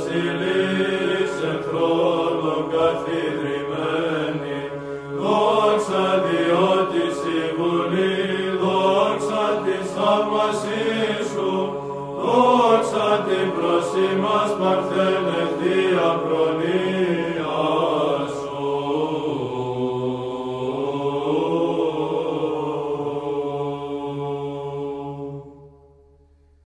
βασιλείς εχθρών καθιδρυμένη, δόξα διότι η βουλή, δόξα της θαύμασής σου, δόξα την προς ημάς Παρθένα.